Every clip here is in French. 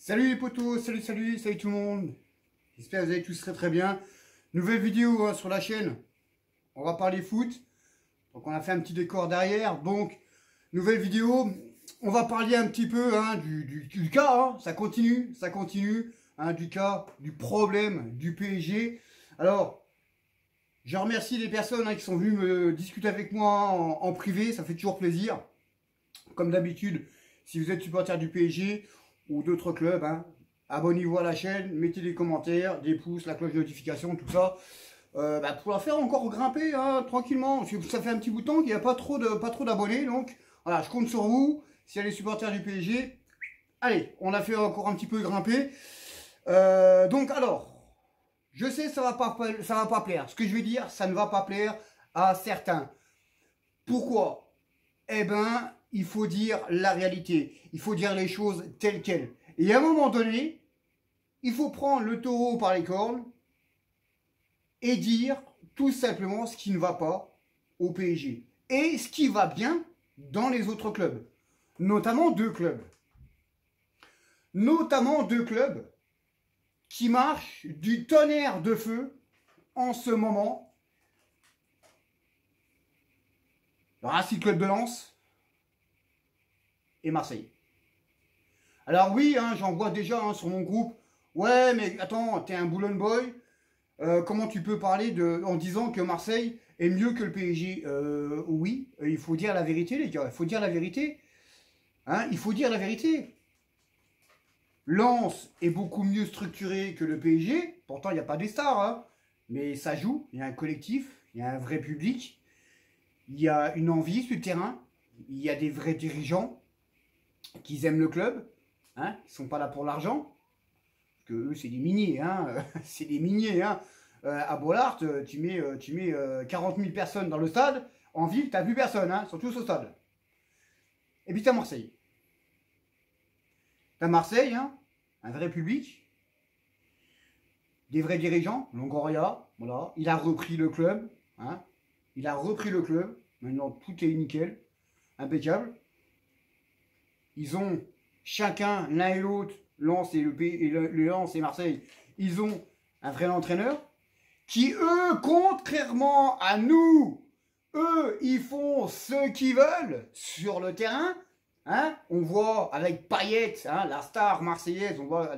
Salut les potos, salut tout le monde. J'espère que vous allez tous très bien. Nouvelle vidéo sur la chaîne. On va parler foot. Donc on a fait un petit décor derrière. Donc, nouvelle vidéo. On va parler un petit peu du cas. Ça continue. Du cas, du problème du PSG. Alors, je remercie les personnes qui sont venues me discuter avec moi en privé. Ça fait toujours plaisir. Comme d'habitude, si vous êtes supporter du PSG ou d'autres clubs, abonnez-vous à la chaîne, mettez des commentaires, des pouces, la cloche de notification, tout ça, pour la faire encore grimper tranquillement. Ça fait un petit bout de temps qu'il n'y a pas trop d'abonnés, donc voilà, je compte sur vous. Si elle est supporter du PSG, allez, on a fait encore un petit peu grimper. Donc alors, je sais ça va pas plaire. Ce que je vais dire, ça ne va pas plaire à certains. Pourquoi? Eh ben, il faut dire la réalité. Il faut dire les choses telles quelles. Et à un moment donné, il faut prendre le taureau par les cornes et dire tout simplement ce qui ne va pas au PSG. Et ce qui va bien dans les autres clubs. Notamment deux clubs. Notamment deux clubs qui marchent du tonnerre de feu en ce moment. Le Racing Club de Lens et Marseille. Alors oui, j'en vois déjà sur mon groupe. Ouais, mais attends, t'es un Boulogne boy. Comment tu peux parler en disant que Marseille est mieux que le PSG? Oui, il faut dire la vérité, les gars. Il faut dire la vérité. Il faut dire la vérité. Lens est beaucoup mieux structuré que le PSG. Pourtant, il n'y a pas des stars. Mais ça joue. Il y a un collectif. Il y a un vrai public. Il y a une envie sur le terrain. Il y a des vrais dirigeants qui aiment le club. Ils ne sont pas là pour l'argent. Parce que eux, c'est des miniers. C'est des miniers. À Bollard, tu mets 40 000 personnes dans le stade. En ville, tu n'as plus personne. Ils sont tous au stade. Et puis, tu as Marseille. Tu as Marseille, un vrai public. Des vrais dirigeants. Longoria, voilà. Il a repris le club. Il a repris le club. Maintenant, tout est nickel. Impeccable. Ils ont chacun, l'un et l'autre, Lens et le Lens et Marseille, ils ont un vrai entraîneur qui, eux, contrairement à nous, eux, ils font ce qu'ils veulent sur le terrain. On voit avec Payet, la star marseillaise,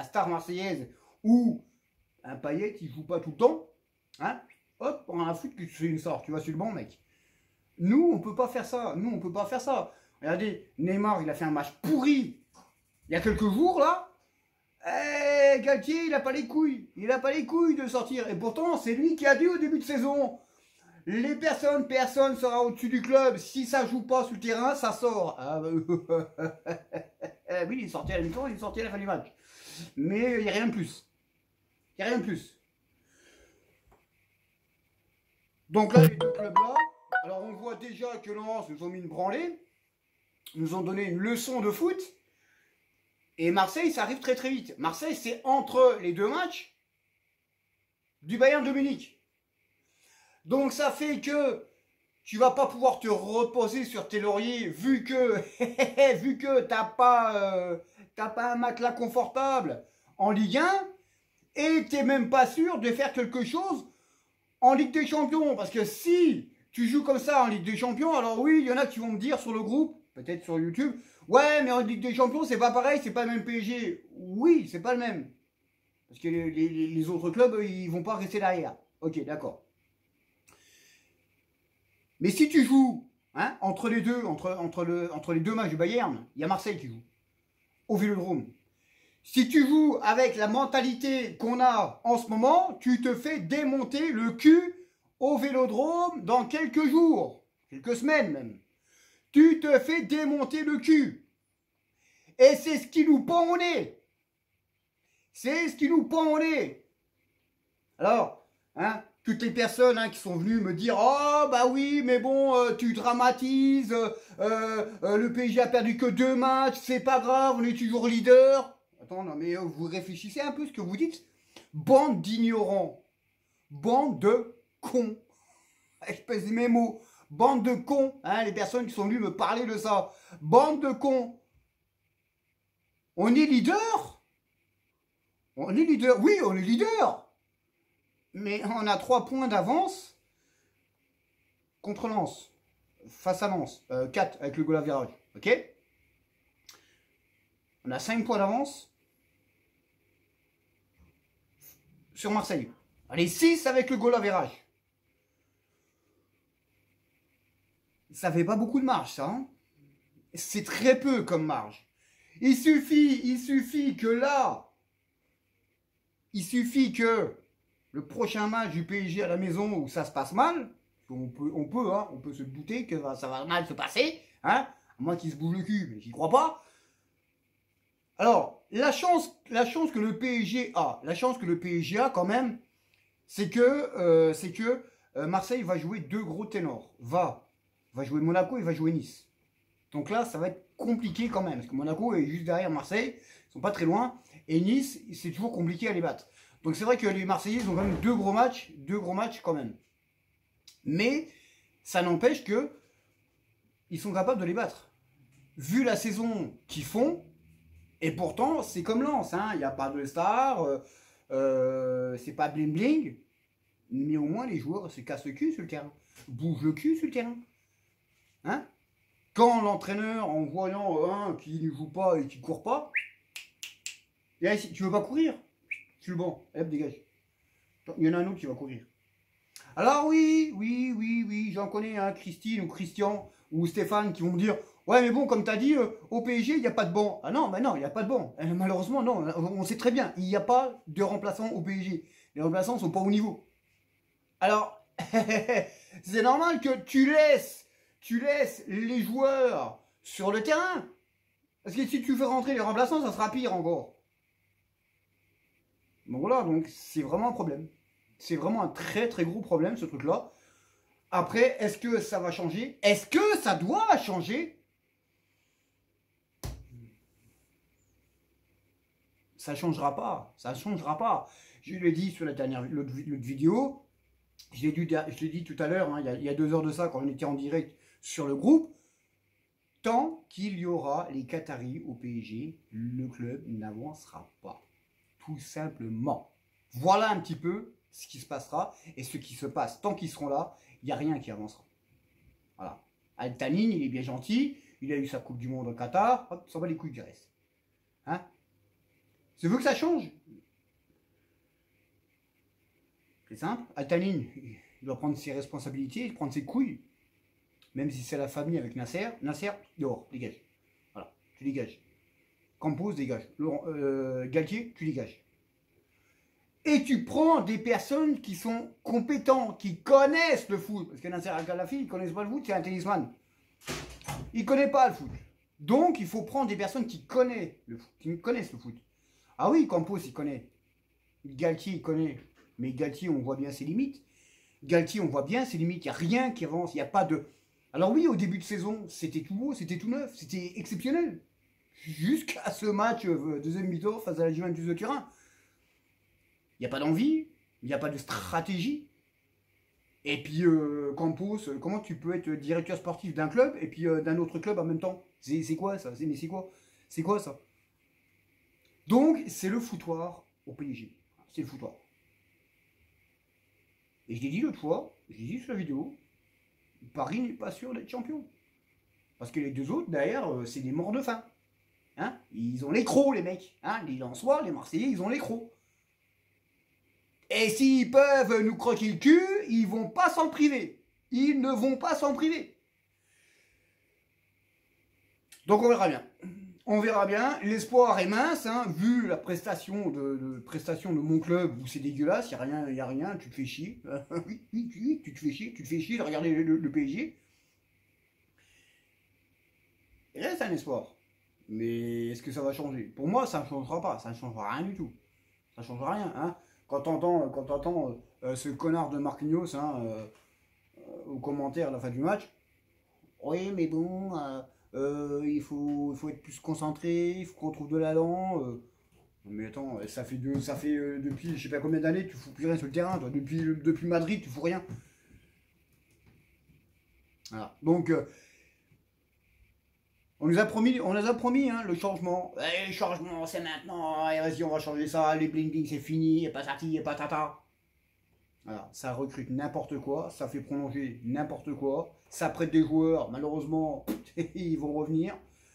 où un Payet, il joue pas tout le temps. Hop, on a un foot que tu fais une star, tu vas sur le banc, mec. Nous, on peut pas faire ça. Regardez, Neymar, il a fait un match pourri il y a quelques jours, là. Galtier, il n'a pas les couilles. Il n'a pas les couilles de sortir. Et pourtant, c'est lui qui a dit au début de saison, personne sera au-dessus du club. Si ça joue pas sur le terrain, ça sort. Oui, il est sorti à la mi-temps, il est sorti à la fin du match. Mais il n'y a rien de plus. Donc là, les deux clubs-là, alors on voit déjà que Lens nous ont mis une branlée, nous ont donné une leçon de foot. Et Marseille, ça arrive très vite. Marseille, c'est entre les deux matchs du Bayern de Munich. Donc ça fait que tu vas pas pouvoir te reposer sur tes lauriers vu que t'as pas un matelas confortable en Ligue 1 et t'es même pas sûr de faire quelque chose en Ligue des Champions. Parce que si tu joues comme ça en Ligue des Champions, alors oui, il y en a qui vont me dire sur le groupe, peut-être sur YouTube, ouais, mais en Ligue des Champions, c'est pas pareil, c'est pas le même PSG. Oui, c'est pas le même. Parce que les autres clubs, ils vont pas rester derrière. Ok, d'accord. Mais si tu joues entre les deux matchs du Bayern, il y a Marseille qui joue au Vélodrome. Si tu joues avec la mentalité qu'on a en ce moment, tu te fais démonter le cul au Vélodrome dans quelques jours, quelques semaines même. Tu te fais démonter le cul. Et c'est ce qui nous pend au nez. Alors, toutes les personnes qui sont venues me dire « Oh, bah oui, mais bon, tu dramatises, le PSG a perdu que 2 matchs, c'est pas grave, on est toujours leader. » Attends, non mais vous réfléchissez un peu ce que vous dites. Bande d'ignorants. Bande de cons. Espèce de mémo. Bande de cons. Les personnes qui sont venues me parler de ça. Bande de cons. On est leader. On est leader, oui, on est leader. Mais on a 3 points d'avance contre Lens. Face à Lens. 4 avec le goal à virage. Ok? On a 5 points d'avance sur Marseille. Allez, 6 avec le goal à virage. Ça fait pas beaucoup de marge, ça. Hein, c'est très peu comme marge. Il suffit que là, il suffit que le prochain match du PSG à la maison où ça se passe mal, on peut se douter que ça va mal se passer, hein, à moins qu'il se bouge le cul, mais j'y crois pas. Alors, la chance que le PSG a quand même, c'est que Marseille va jouer 2 gros ténors. Va jouer Monaco et va jouer Nice. Donc là, ça va être compliqué quand même, parce que Monaco est juste derrière Marseille, ils sont pas très loin, et Nice, c'est toujours compliqué à les battre. Donc c'est vrai que les Marseillais, ils ont quand même 2 gros matchs quand même. Mais ça n'empêche que ils sont capables de les battre. Vu la saison qu'ils font, et pourtant, c'est comme Lens, hein, il n'y a pas de star, c'est pas bling bling, mais au moins les joueurs se cassent le cul sur le terrain, bougent le cul sur le terrain. Hein? Quand l'entraîneur, en voyant un qui ne joue pas et qui ne court pas, et ici, tu veux pas courir? Sur le banc, hop, dégage. Il y en a un autre qui va courir. Alors oui, j'en connais, hein, Christine ou Christian ou Stéphane qui vont me dire « Ouais, mais bon, comme tu as dit, au PSG, il n'y a pas de banc. » Ah non, il n'y a pas de banc. Malheureusement, non, on sait très bien, il n'y a pas de remplaçants au PSG. Les remplaçants ne sont pas au niveau. Alors, c'est normal que tu laisses les joueurs sur le terrain. Parce que si tu fais rentrer les remplaçants, ça sera pire encore. Donc voilà, donc c'est vraiment un problème. C'est vraiment un très très gros problème ce truc-là. Après, est-ce que ça va changer? Est-ce que ça doit changer? Ça changera pas. Ça changera pas. Je l'ai dit sur l'autre vidéo. Je l'ai dit tout à l'heure, hein, il y a 2 heures de ça, quand on était en direct sur le groupe. Tant qu'il y aura les Qataris au PSG, le club n'avancera pas. Tout simplement. Voilà un petit peu ce qui se passera et ce qui se passe. Tant qu'ils seront là, il n'y a rien qui avancera. Voilà. Al-Thani, il est bien gentil, il a eu sa Coupe du Monde au Qatar, hop, ça va les couilles du reste. Hein? Tu veux que ça change? C'est simple. Al-Thani, il doit prendre ses responsabilités, prendre ses couilles. Même si c'est la famille avec Nasser. Nasser, dehors, dégage. Voilà, tu dégages. Campos, dégage. Galtier, tu dégages. Et tu prends des personnes qui sont compétentes, qui connaissent le foot. Parce que Nasser Al-Khelaifi, il ne connaît pas le foot, c'est un tennisman. Il ne connaît pas le foot. Donc, il faut prendre des personnes qui connaissent le foot. Ah oui, Campos, il connaît. Galtier, il connaît. Mais Galtier, on voit bien ses limites. Il n'y a rien qui avance, il n'y a pas de... Alors oui, au début de saison, c'était tout beau, c'était tout neuf, c'était exceptionnel. Jusqu'à ce match deuxième mi-temps face à la Juventus de Turin. Il n'y a pas d'envie, il n'y a pas de stratégie. Et puis, Campos, comment tu peux être directeur sportif d'un club et puis d'un autre club en même temps? C'est quoi ça? C'est quoi ça? Donc, c'est le foutoir au PSG. C'est le foutoir. Et je l'ai dit l'autre fois, je l'ai dit sur la vidéo, Paris n'est pas sûr d'être champion. Parce que les 2 autres, derrière, c'est des morts de faim. Hein, ils ont les crocs, les mecs. Hein, les Lensois, les Marseillais, ils ont les crocs. Et s'ils peuvent nous croquer le cul, ils vont pas s'en priver. Ils ne vont pas s'en priver. Donc on verra bien. On verra bien. L'espoir est mince, hein, vu la prestation de mon club où c'est dégueulasse, il n'y a rien, tu te fais chier. Oui, tu te fais chier de regarder le PSG. Il reste un espoir. Mais est-ce que ça va changer? Pour moi, ça ne changera pas. Ça ne changera rien du tout. Ça ne changera rien. Hein. Quand t'entends ce connard de Marquinhos hein, aux commentaires à la fin du match, oui, mais bon, il faut être plus concentré, il faut qu'on trouve de l'allant. Mais attends, ça fait depuis je sais pas combien d'années tu fous plus rien sur le terrain. Toi. Depuis Madrid, tu fous rien. Voilà. Donc, On nous a promis hein, le changement. Eh, le changement, c'est maintenant. Et vas-y, on va changer ça. Les bling bling, c'est fini. Et pas tati, et pas tata. Voilà, ça recrute n'importe quoi. Ça fait prolonger n'importe quoi. Ça prête des joueurs. Malheureusement, ils vont revenir.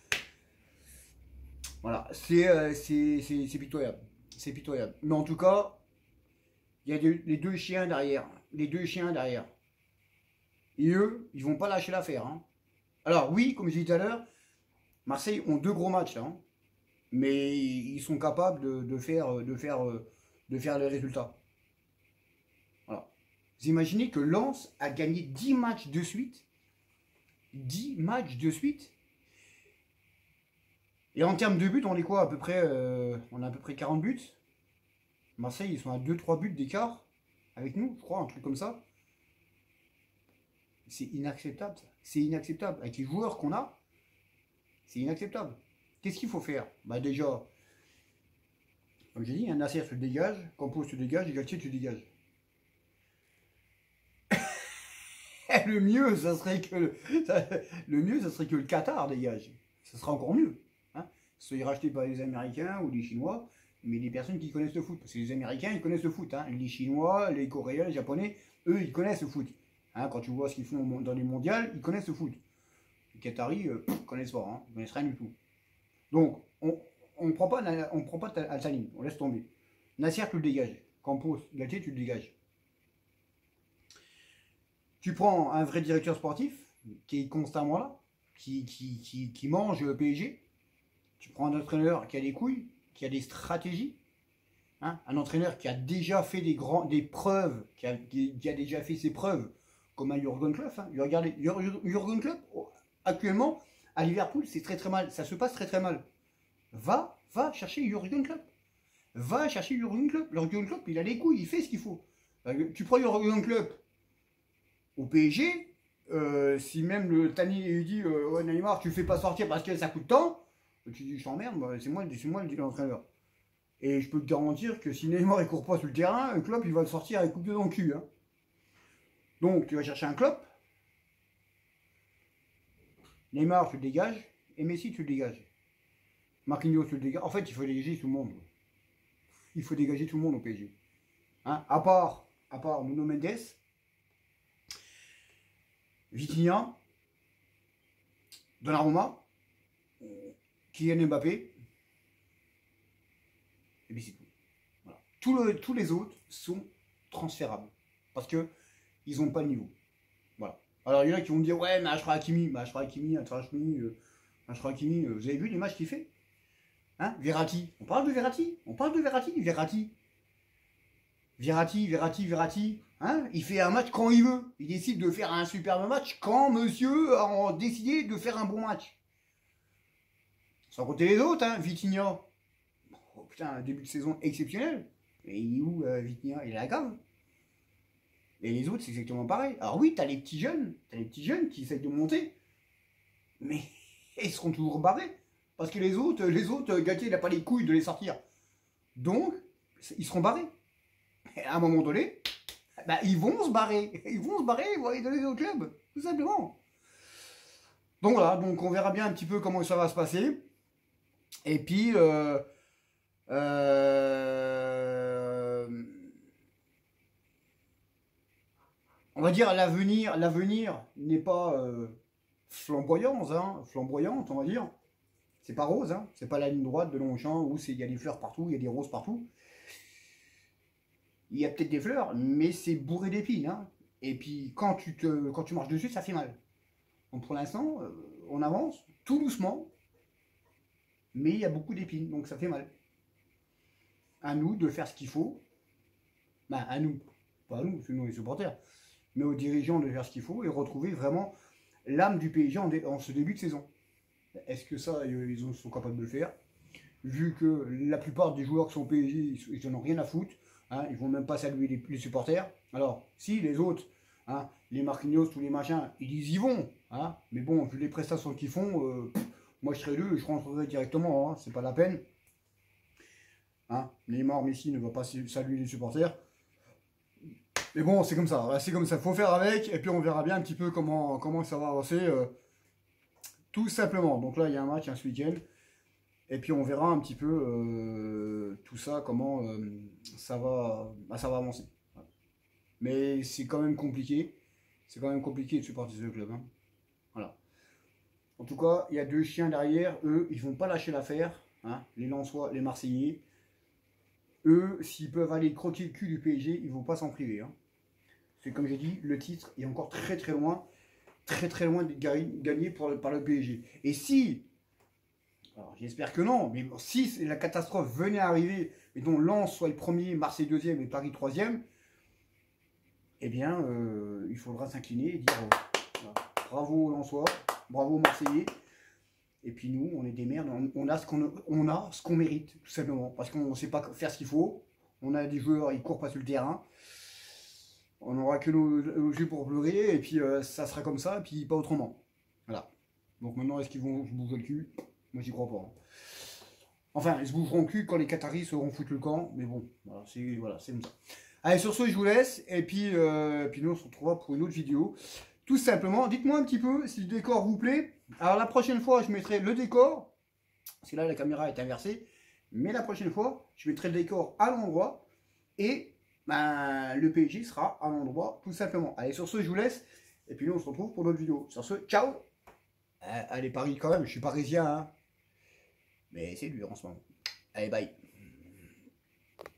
Voilà, c'est pitoyable. C'est pitoyable. Mais en tout cas, il y a les deux chiens derrière. Les deux chiens derrière. Et eux, ils vont pas lâcher l'affaire. Hein. Alors oui, comme je disais tout à l'heure, Marseille ont deux gros matchs, hein, mais ils sont capables de faire les résultats. Voilà. Vous imaginez que Lens a gagné 10 matchs de suite. 10 matchs de suite. Et en termes de buts, on est quoi à peu près on a à peu près 40 buts. Marseille, ils sont à 2-3 buts d'écart avec nous, je crois, un truc comme ça. C'est inacceptable, ça. C'est inacceptable. Avec les joueurs qu'on a, c'est inacceptable. Qu'est-ce qu'il faut faire? Bah déjà, comme j'ai dit, un Nasser se dégage, Campos se dégage, et Galtier se dégage. Le mieux, ça serait que le Qatar dégage. Ça sera encore mieux. Hein, soit racheté par les Américains ou les Chinois, mais les personnes qui connaissent le foot. Parce que les Américains, ils connaissent le foot. Hein. Les Chinois, les Coréens, les Japonais, eux, ils connaissent le foot. Hein, quand tu vois ce qu'ils font dans les mondiales, ils connaissent le foot. Les Qataris, ils connaissent pas. Hein, ils connaissent rien du tout. Donc, on ne prend pas Al-Salim, on laisse tomber. Nasser, tu le dégages. Campos, Galtier, tu le dégages. Tu prends un vrai directeur sportif, qui est constamment là, qui mange le PSG. Tu prends un entraîneur qui a des couilles, qui a des stratégies. Hein, un entraîneur qui a déjà fait des preuves, qui a déjà fait ses preuves, comme un Jürgen Klopp. Hein. Regardez, Jürgen Klopp, actuellement, à Liverpool, c'est très très mal. Ça se passe très très mal. Va chercher Jürgen Klopp. Va chercher Jürgen Klopp. Jürgen Klopp, il a les couilles, il fait ce qu'il faut. Tu prends Jürgen Klopp au PSG, si même le Tani lui dit ouais, Neymar, tu le fais pas sortir parce que ça coûte tant, tu dis je t'emmerde, c'est moi l'entraîneur. Et je peux te garantir que si Neymar il court pas sur le terrain, Klopp il va le sortir avec coupe de dans le cul. Hein. Donc tu vas chercher un Klopp. Neymar, tu le dégages. Et Messi, tu le dégages. Marquinhos, tu le dégages. En fait, il faut dégager tout le monde. Il faut dégager tout le monde au PSG. Hein, à part Nuno Mendes, Vitinha, Donnarumma, Kylian Mbappé, et puis c'est tout. Voilà. Tous les autres sont transférables. Parce qu'ils n'ont pas le niveau. Voilà. Alors il y en a qui vont me dire ouais mais Achraf Hakimi, vous avez vu les matchs qu'il fait? Hein, Verratti, on parle de Verratti. Hein, il fait un match quand il veut. Il décide de faire un superbe match quand monsieur a décidé de faire un bon match. Sans compter les autres, hein, Vitinha. Oh, putain, un début de saison exceptionnel. Mais il est où Vitinha? Il est à la cave. Et les autres, c'est exactement pareil. Alors oui, t'as les petits jeunes qui essayent de monter. Mais ils seront toujours barrés. Parce que les autres, Galtier, il n'a pas les couilles de les sortir. Donc, ils seront barrés. Et à un moment donné, bah, ils vont se barrer. Ils vont aller donner au club. Tout simplement. Donc voilà, donc on verra bien un petit peu comment ça va se passer. Et puis, on va dire l'avenir n'est pas flamboyante, on va dire. C'est pas rose, hein. C'est pas la ligne droite de Longchamp où il y a des fleurs partout, il y a des roses partout. Il y a peut-être des fleurs, mais c'est bourré d'épines. Hein. Et puis quand tu marches dessus, ça fait mal. Donc pour l'instant, on avance tout doucement, mais il y a beaucoup d'épines, donc ça fait mal. À nous de faire ce qu'il faut. Ben, à nous, pas à nous, c'est nous les supporters, mais aux dirigeants de faire ce qu'il faut et retrouver vraiment l'âme du PSG en ce début de saison. Est-ce que ça, ils sont capables de le faire? Vu que la plupart des joueurs qui sont PSG, ils n'en ont rien à foutre. Hein, ils ne vont même pas saluer les supporters. Alors, si les autres, hein, les Marquinhos, tous les machins, ils y vont. Hein, mais bon, vu les prestations qu'ils font, moi je serais eux, je rentrerai directement. Hein, c'est pas la peine. Hein, Neymar, Messi ne va pas saluer les supporters. Mais bon, c'est comme ça. Faut faire avec. Et puis on verra bien un petit peu comment ça va avancer. Tout simplement. Donc là, il y a un match ce week-end. Et puis on verra un petit peu tout ça, comment ça va avancer. Voilà. Mais c'est quand même compliqué. C'est quand même compliqué de supporter ce club. Hein. Voilà. En tout cas, il y a 2 chiens derrière. Eux, ils vont pas lâcher l'affaire. Hein. Les Lensois, les Marseillais. Eux, s'ils peuvent aller croquer le cul du PSG, ils vont pas s'en priver. Hein. C'est comme j'ai dit, le titre est encore très très loin. Très loin d'être gagné par le PSG. Et si... Alors j'espère que non, mais si la catastrophe venait à arriver, mettons Lens soit le premier, Marseille deuxième et Paris troisième, eh bien il faudra s'incliner et dire voilà, bravo aux Lensois, bravo aux Marseillais, et puis nous on est des merdes, on a ce qu'on mérite, tout simplement, parce qu'on ne sait pas faire ce qu'il faut, on a des joueurs, ils courent pas sur le terrain, on n'aura que nos yeux pour pleurer, et puis ça sera comme ça, et puis pas autrement. Voilà. Donc maintenant, est-ce qu'ils vont se bouger le cul? Moi, j'y crois pas. Hein. Enfin, ils se bougeront le cul quand les Qataris seront foutus le camp. Mais bon, voilà, c'est comme ça. Allez, sur ce, je vous laisse. Et puis nous, on se retrouvera pour une autre vidéo. Tout simplement, dites-moi un petit peu si le décor vous plaît. Alors, la prochaine fois, je mettrai le décor. Parce que là, la caméra est inversée. Mais la prochaine fois, je mettrai le décor à l'endroit. Et ben, le PSG sera à l'endroit, tout simplement. Allez, sur ce, je vous laisse. Et puis nous, on se retrouve pour d'autres vidéos. Sur ce, ciao. Allez, Paris quand même, je suis parisien. Hein. Mais c'est dur en ce moment. Allez, bye.